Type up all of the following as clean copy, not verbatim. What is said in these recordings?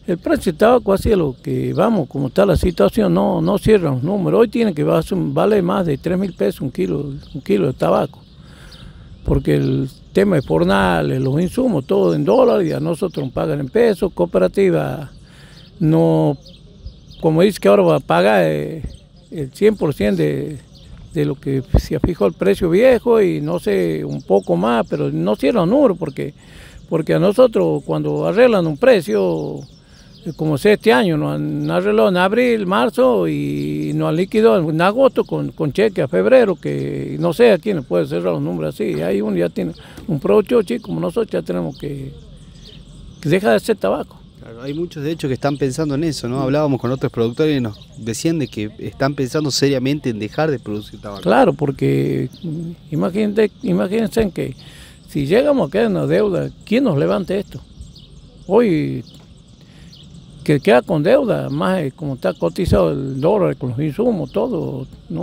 El precio del tabaco, así es lo que vamos, como está la situación, no cierran los números. Hoy tiene que vale más de 3.000 pesos un kilo de tabaco, porque el tema de jornales, los insumos, todo en dólares, y a nosotros nos pagan en pesos. Cooperativa no, como dice que ahora va a pagar el 100% de lo que se fijó el precio viejo, y no sé, un poco más, pero no cierran los números, porque a nosotros cuando arreglan un precio, como sea este año, nos han arreglado en abril, marzo, y nos han liquidado en agosto con cheque a febrero, que no sé a quién le puede cerrar los números así. Hay uno ya tiene un producto chico, como nosotros ya tenemos que dejar de hacer tabaco. Claro, hay muchos de hecho que están pensando en eso, ¿no? Hablábamos con otros productores y nos decían de que están pensando seriamente en dejar de producir tabaco. Claro, porque imagínense en que si llegamos a quedar en una deuda, ¿quién nos levante esto? Hoy, que queda con deuda, más como está cotizado el dólar con los insumos, todo,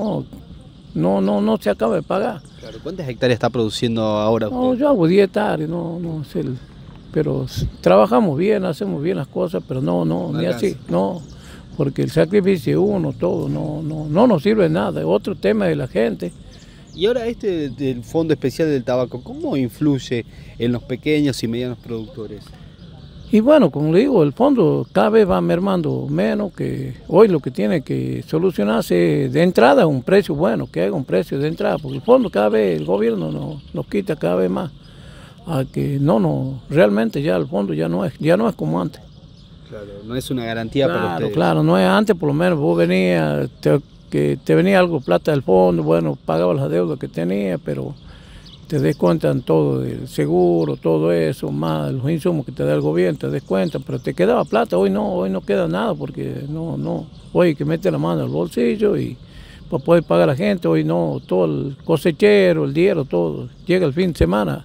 no se acaba de pagar. Claro, ¿cuántas hectáreas está produciendo ahora usted? No, yo hago 10 hectáreas, no sé, pero trabajamos bien, hacemos bien las cosas, pero no ni así, no, porque el sacrificio de uno, todo, no nos sirve de nada. Otro tema de la gente. Y ahora del Fondo Especial del Tabaco, ¿cómo influye en los pequeños y medianos productores? Y bueno, como le digo, el fondo cada vez va mermando menos, que hoy lo que tiene que solucionarse de entrada un precio bueno, que haga un precio de entrada, porque el fondo cada vez, el gobierno nos quita cada vez más, a que realmente ya el fondo ya no es como antes. Claro, no es una garantía para ustedes. Claro, no es antes, por lo menos vos venías, que te venía algo plata del fondo, bueno, pagabas las deudas que tenía, pero te descuentan todo el seguro, todo eso, más los insumos que te da el gobierno, te descuentan, pero te quedaba plata. Hoy no queda nada, porque hoy hay que meter la mano al bolsillo y para poder pagar a la gente. Hoy no, todo el cosechero, el diario, todo, llega el fin de semana,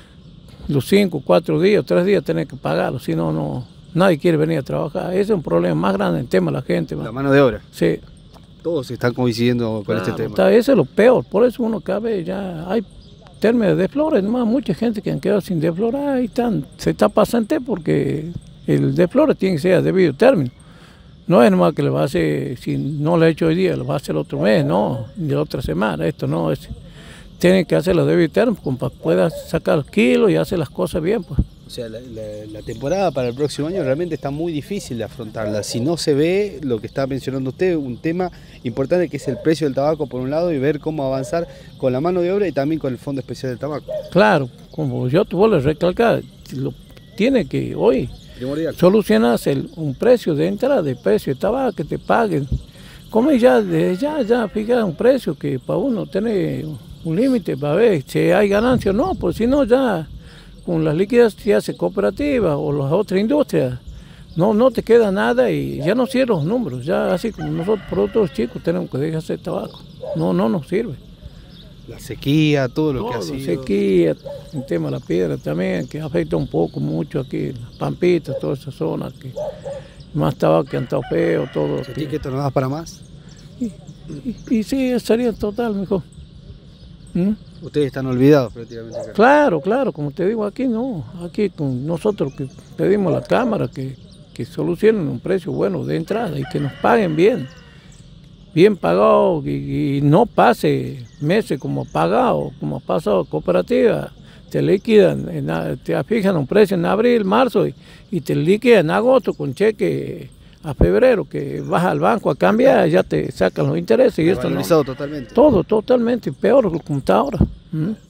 los 5, 4 días, 3 días tenés que pagarlo, si no, nadie quiere venir a trabajar. Ese es un problema más grande, el tema de la gente. La mano de obra. Sí. Todos están coincidiendo con este tema. Eso es lo peor, por eso uno cada vez ya hay términos de desflores, nomás mucha gente que han quedado sin desflorar y se está pasando, porque el desflore tiene que ser a debido término. No es nomás que le va a hacer, si no lo ha hecho hoy día, lo va a hacer el otro mes, no, ni la otra semana, tiene que hacerlo a debido término para que pueda sacar los kilos y hacer las cosas bien, pues. O sea, la temporada para el próximo año realmente está muy difícil de afrontarla. Si no se ve lo que está mencionando usted, un tema importante que es el precio del tabaco por un lado, y ver cómo avanzar con la mano de obra y también con el Fondo Especial del Tabaco. Claro, como yo te vuelvo a recalcar, tiene que hoy solucionarse un precio de entrada, de precio de tabaco, que te paguen. Como ya fijar un precio que para uno tener un límite para ver si hay ganancia o no, porque si no ya con las líquidas se hace cooperativa o las otras industrias, no te queda nada y ya no cierran los números. Ya así como nosotros productores chicos tenemos que dejar de hacer tabaco, no nos sirve. La sequía, todo lo que ha sido. La sequía, el tema de la piedra también, que afecta mucho aquí, las Pampitas, toda esa zona, que más tabaco que han estado feo, todo. ¿Sentí que esto no da para más? Y sí, sería total mejor. Ustedes están olvidados prácticamente acá. Claro, como te digo, aquí con nosotros que pedimos a la Cámara que solucionen un precio bueno de entrada y que nos paguen bien pagado, y no pase meses como pagado, como ha pasado cooperativa, te liquidan, te fijan un precio en abril, marzo y te liquidan en agosto con cheque a febrero, que vas al banco a cambiar, ya te sacan los intereses. Y esto valorizado totalmente. Todo totalmente, peor que como está ahora.